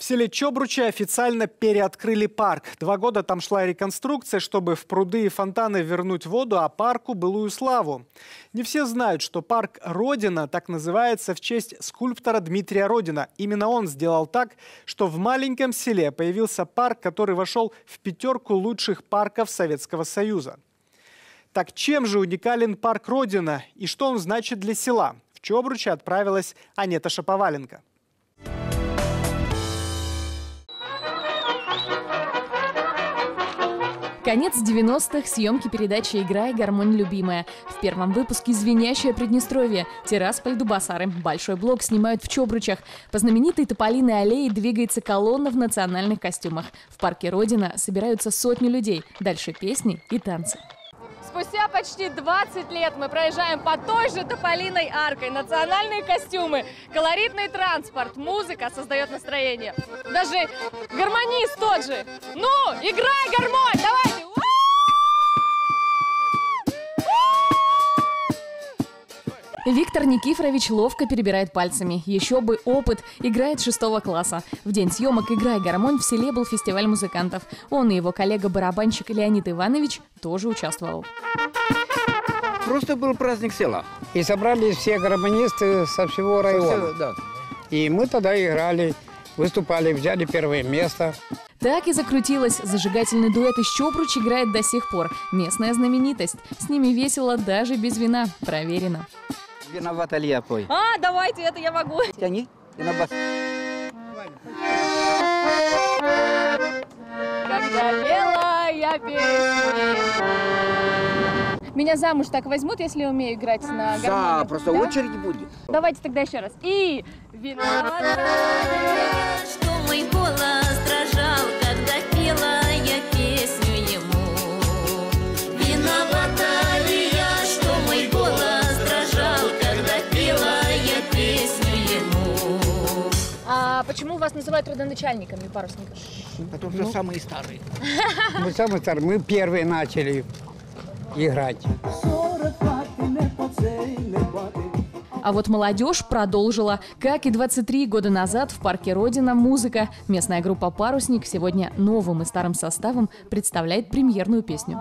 В селе Чобручи официально переоткрыли парк. 2 года там шла реконструкция, чтобы в пруды и фонтаны вернуть воду, а парку былую славу. Не все знают, что парк «Родина» так называется в честь скульптора Дмитрия Родина. Именно он сделал так, что в маленьком селе появился парк, который вошел в 5 лучших парков Советского Союза. Так чем же уникален парк «Родина» и что он значит для села? В Чобручи отправилась Анета Шаповаленко. Конец 90-х, съемки передачи «Играй, гармонь любимая». В первом выпуске «Звенящее Приднестровье», Тирасполь, Дубасары. Большой блок снимают в Чобручах. По знаменитой Тополиной аллее двигается колонна в национальных костюмах. В парке «Родина» собираются сотни людей. Дальше песни и танцы. Спустя почти 20 лет мы проезжаем по той же Тополиной аркой. Национальные костюмы, колоритный транспорт, музыка создает настроение. Даже гармонист тот же. Ну, играй, гармонь, давайте! Виктор Никифорович ловко перебирает пальцами. Еще бы опыт. Играет 6 класса. В день съемок «Играй, гармонь» в селе был фестиваль музыкантов. Он и его коллега-барабанщик Леонид Иванович тоже участвовал. Просто был праздник села. И собрались все гармонисты со всего района. Да. И мы тогда играли, выступали, взяли первое место. Так и закрутилось. Зажигательный дуэт из Чобруч играет до сих пор. Местная знаменитость. С ними весело даже без вина. Проверено. Виновата ли я пой? А, давайте, это я могу. Тяни и на бас. Когда пела я песню. Меня замуж так возьмут, если я умею играть на гармонии? Да, просто очередь будет. Давайте тогда еще раз. И виновата. Что мой голос дрожал, когда пела я песню ему. Виновата ли я, что мой голос дрожал, когда пела я песню ему. А почему вас называют родоначальниками парусников? Потому что самые старые. Мы самые старые, мы первые начали играть. А вот молодежь продолжила. Как и 23 года назад в парке «Родина» музыка. Местная группа «Парусник» сегодня новым и старым составом представляет премьерную песню.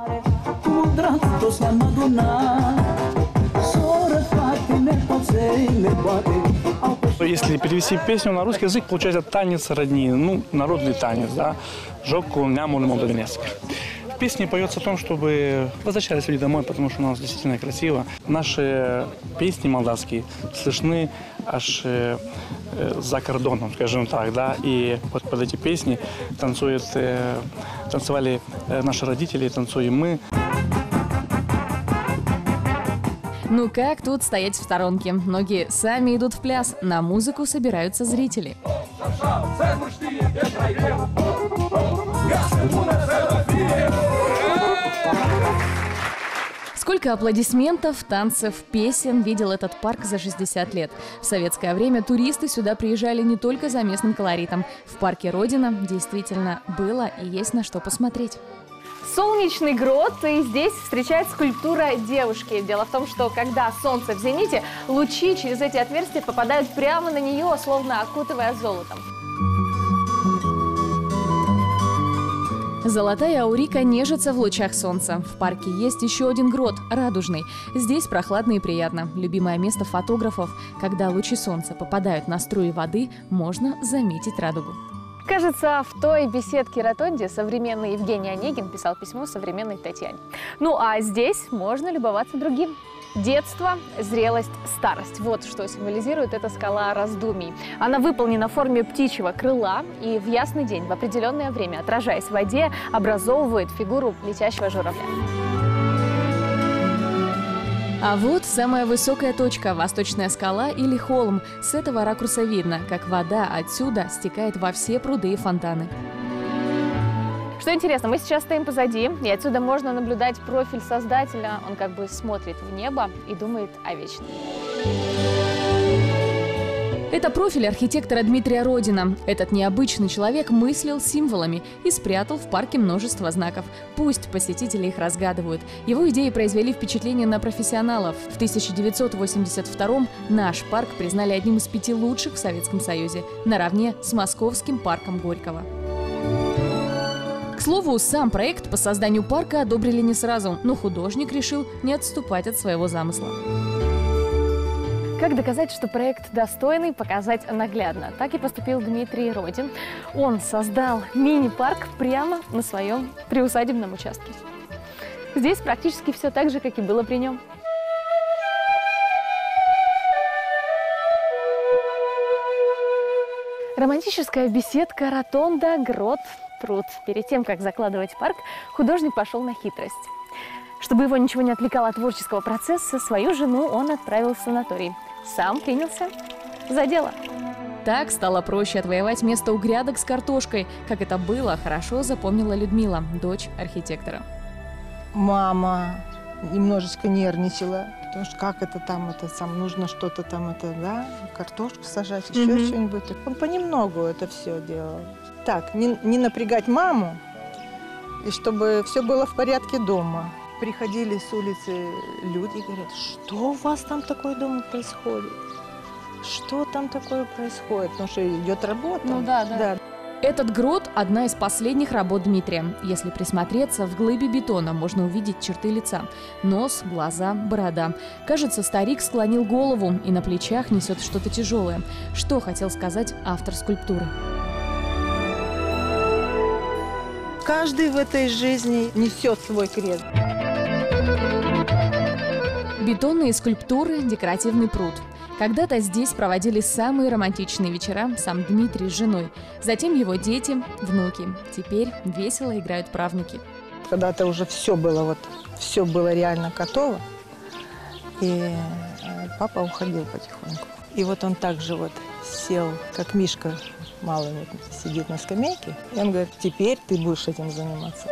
Если перевести песню на русский язык, получается танец родни, ну, народный танец, да, «Жокку няму молдавинецк». В песне поется о том, чтобы возвращались люди домой, потому что у нас действительно красиво. Наши песни молдавские слышны аж за кордоном, скажем так, да, и вот под эти песни танцевали наши родители, танцуем мы. Ну как тут стоять в сторонке? Многие сами идут в пляс. На музыку собираются зрители. Сколько аплодисментов, танцев, песен видел этот парк за 60 лет. В советское время туристы сюда приезжали не только за местным колоритом. В парке «Родина» действительно было и есть на что посмотреть. Солнечный грот, и здесь встречает скульптура девушки. Дело в том, что когда солнце в зените, лучи через эти отверстия попадают прямо на нее, словно окутывая золотом. Золотая аурика нежится в лучах солнца. В парке есть еще один грот – Радужный. Здесь прохладно и приятно. Любимое место фотографов. Когда лучи солнца попадают на струи воды, можно заметить радугу. Кажется, в той беседке-ротонде современный Евгений Онегин писал письмо современной Татьяне. Ну а здесь можно любоваться другим. Детство, зрелость, старость. Вот что символизирует эта скала раздумий. Она выполнена в форме птичьего крыла и в ясный день, в определенное время, отражаясь в воде, образовывает фигуру летящего журавля. А вот самая высокая точка – Восточная скала или холм. С этого ракурса видно, как вода отсюда стекает во все пруды и фонтаны. Что интересно, мы сейчас стоим позади, и отсюда можно наблюдать профиль создателя. Он как бы смотрит в небо и думает о вечном. Это профиль архитектора Дмитрия Родина. Этот необычный человек мыслил символами и спрятал в парке множество знаков. Пусть посетители их разгадывают. Его идеи произвели впечатление на профессионалов. В 1982-м наш парк признали одним из 5 лучших в Советском Союзе, наравне с Московским парком Горького. К слову, сам проект по созданию парка одобрили не сразу, но художник решил не отступать от своего замысла. Как доказать, что проект достойный, показать наглядно. Так и поступил Дмитрий Родин. Он создал мини-парк прямо на своем приусадебном участке. Здесь практически все так же, как и было при нем. Романтическая беседка, ротонда, грот, пруд. Перед тем, как закладывать парк, художник пошел на хитрость. Чтобы его ничего не отвлекало от творческого процесса, свою жену он отправил в санаторий. Сам принялся за дело. Так стало проще отвоевать место у грядок с картошкой. Как это было, хорошо запомнила Людмила, дочь архитектора. Мама немножечко нервничала, потому что как это там, нужно что-то там, да, картошку сажать, еще что-нибудь. Он понемногу это все делал. Так, не напрягать маму, и чтобы все было в порядке дома. Приходили с улицы люди и говорят, что у вас там такое дома происходит? Что там такое происходит? Потому что идет работа. Ну да. Этот грот – одна из последних работ Дмитрия. Если присмотреться, в глыбе бетона можно увидеть черты лица. Нос, глаза, борода. Кажется, старик склонил голову и на плечах несет что-то тяжелое. Что хотел сказать автор скульптуры? Каждый в этой жизни несет свой крест. Бетонные скульптуры, декоративный пруд. Когда-то здесь проводили самые романтичные вечера сам Дмитрий с женой. Затем его дети, внуки. Теперь весело играют правнуки. Когда-то уже все было реально готово. И папа уходил потихоньку. И вот он также вот сел, как Мишка малый сидит на скамейке. И он говорит, теперь ты будешь этим заниматься.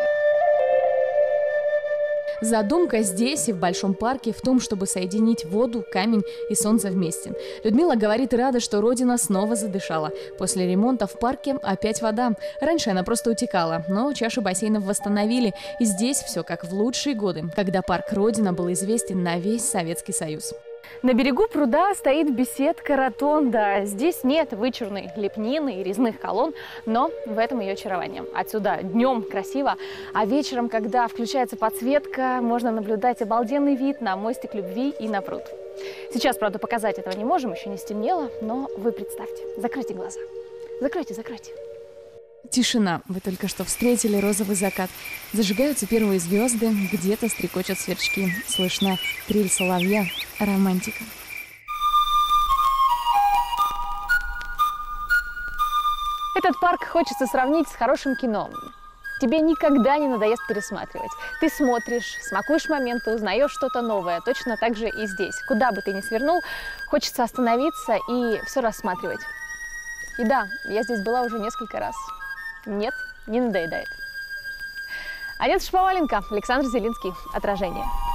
Задумка здесь и в Большом парке в том, чтобы соединить воду, камень и солнце вместе. Людмила говорит и рада, что Родина снова задышала. После ремонта в парке опять вода. Раньше она просто утекала, но чаши бассейнов восстановили. И здесь все как в лучшие годы, когда парк Родина был известен на весь Советский Союз. На берегу пруда стоит беседка ротонда. Здесь нет вычурной лепнины и резных колонн, но в этом ее очарование. Отсюда днем красиво, а вечером, когда включается подсветка, можно наблюдать обалденный вид на мостик любви и на пруд. Сейчас, правда, показать этого не можем, еще не стемнело, но вы представьте. Закройте глаза. Закройте. Тишина. Вы только что встретили розовый закат. Зажигаются первые звезды, где-то стрекочут сверчки. Слышна трель соловья. Романтика. Этот парк хочется сравнить с хорошим кино. Тебе никогда не надоест пересматривать. Ты смотришь, смакуешь моменты, узнаешь что-то новое. Точно так же и здесь. Куда бы ты ни свернул, хочется остановиться и все рассматривать. И да, я здесь была уже несколько раз. Нет, не надоедает. Анета Шаповаленко, Александр Зелинский. Отражение.